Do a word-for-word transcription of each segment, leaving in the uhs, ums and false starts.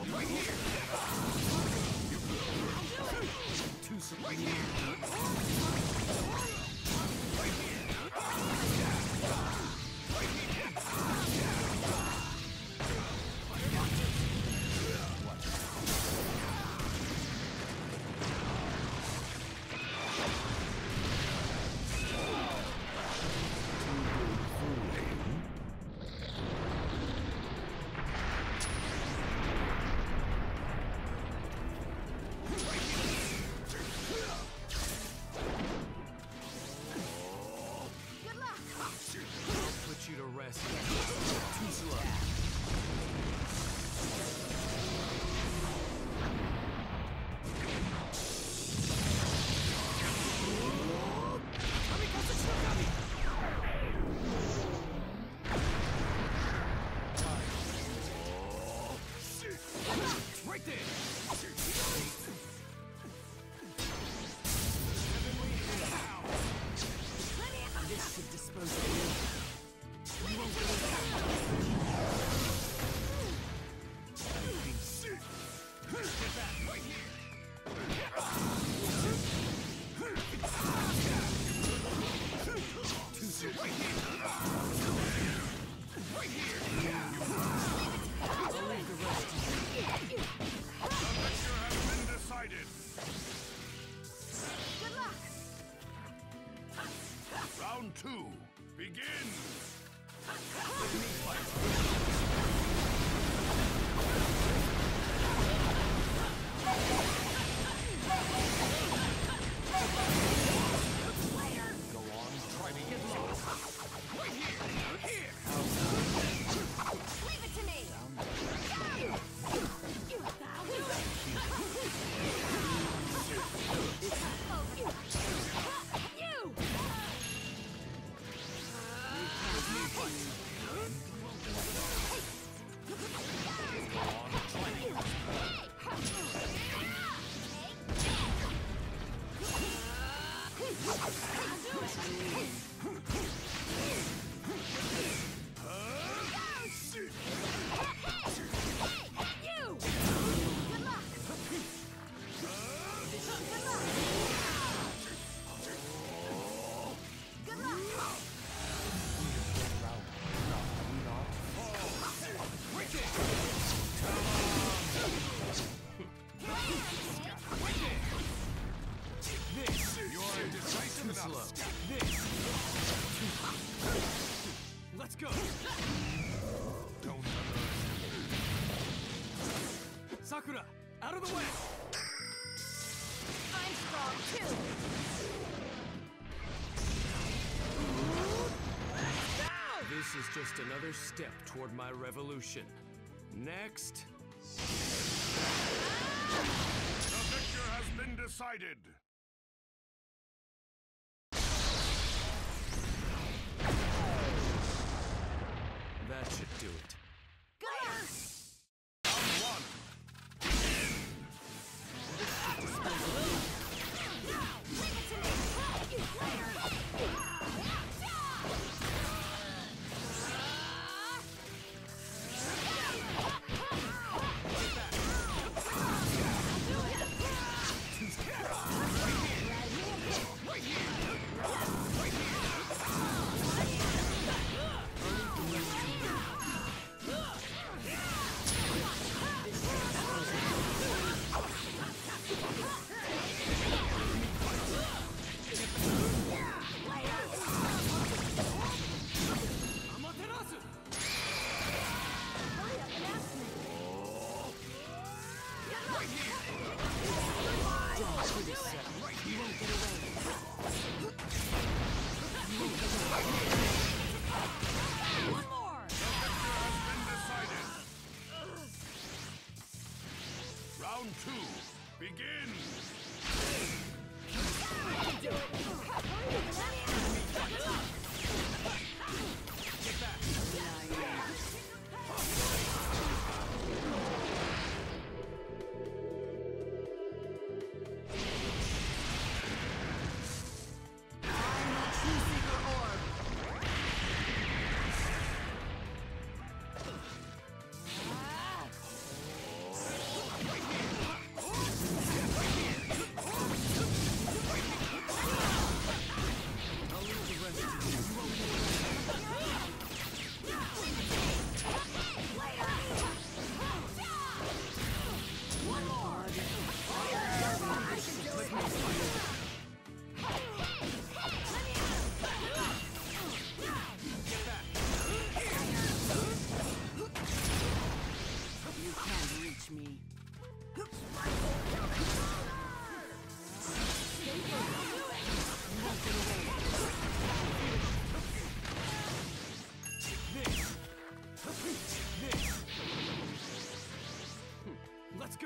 Right here! Too right here! Right here! Right here! You to rest. Too slow. Right there. This should dispose of you. You won't get it back. Get back right here. Too soon. Right here. Right here. I'll leave the rest to you. The victor has been decided. Good luck. Round two. Begin. Let me fight. Go on, try to get lost. Right here! Here! Leave it to me! You! Let's go! Don't underestimate. Sakura, out of the way! I'm strong too! This is just another step toward my revolution. Next... The victor has been decided. That should do it. Good! Round one. Leave it to me! Later! Amaterasu! Hurry up and ask me! Pretty set. Right here. You won't get away. One more! The victor has been decided. Round two. Begin. Do it! Get back.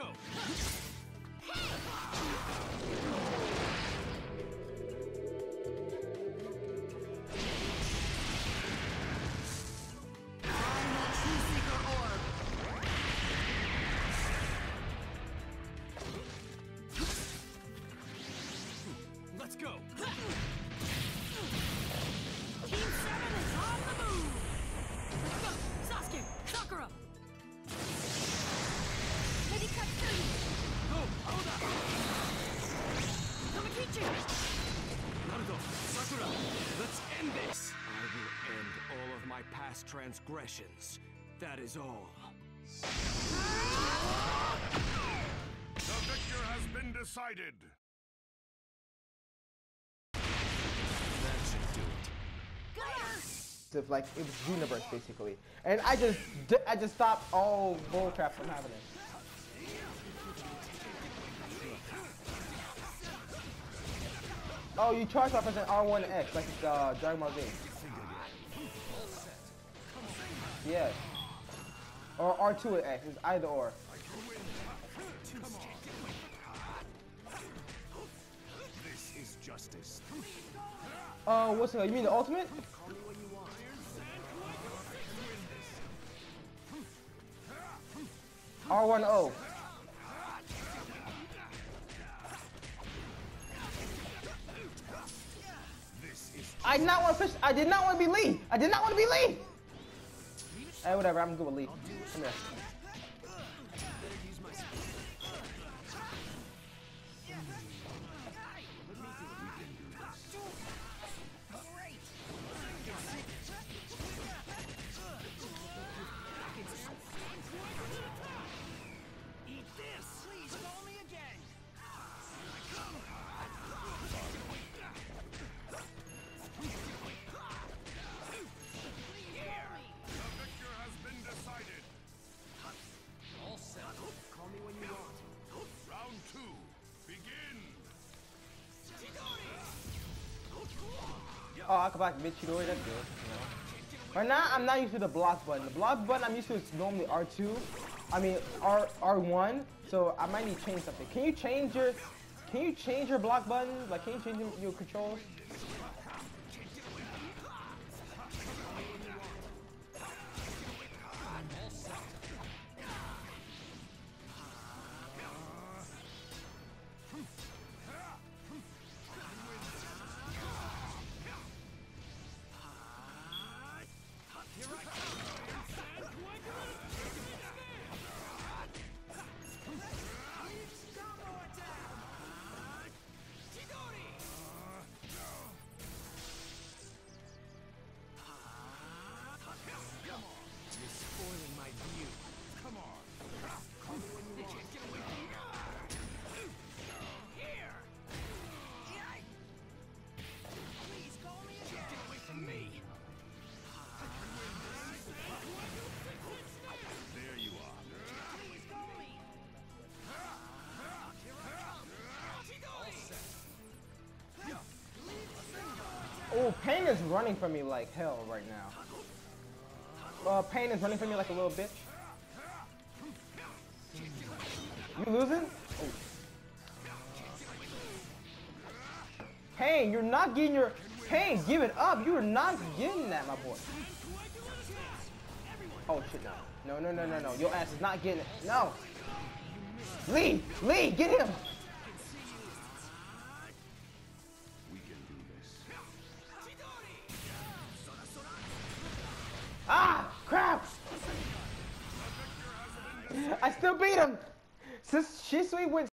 go. Let's go. Team seven is on the move. Let's go. Sasuke, Sakura. Ready, cut thirty. Go, Oda. Tomokichi. Naruto, Sakura, let's end this. I will end all of my past transgressions. That is all. The victor has been decided. That should do it. If like it was universe basically, and I just I just stopped all bull crap from happening. Oh, you charge off as an R one X like it's uh, Dragon Ball Z. Yeah. Or R two X. It's either or. This is justice. Uh, what's it? You mean the ultimate? R one O. I did not want to push. I did not want to be Lee. I did not want to be Lee. Hey, whatever. I'm good with Lee. Come here. Eat this. Please call me again. The victor has been decided. All set. Call me when you want. Round two, begin. Oh, I can back mid Chidori. That's good. You know. Right now, I'm not used to the block button. The block button I'm used to is normally R two. I mean R R1. So I might need to change something. Can you change your Can you change your block button? Like, can you change your- your controls? You're spoiling my view. Come on. Call me when you want. Get away from me. Here. Please call me again. Get away from me. There you are. Please call me. Oh, Pain is running from me like hell right now. Uh, Pain is running from me like a little bitch. You losing? Oh. Pain, you're not getting your... Pain, give it up. You are not getting that, my boy. Oh, shit, no. No, no, no, no, no. Your ass is not getting it. No. Lee! Lee, get him! We can do this. Ah! Crap! I still beat him! Since Shisui went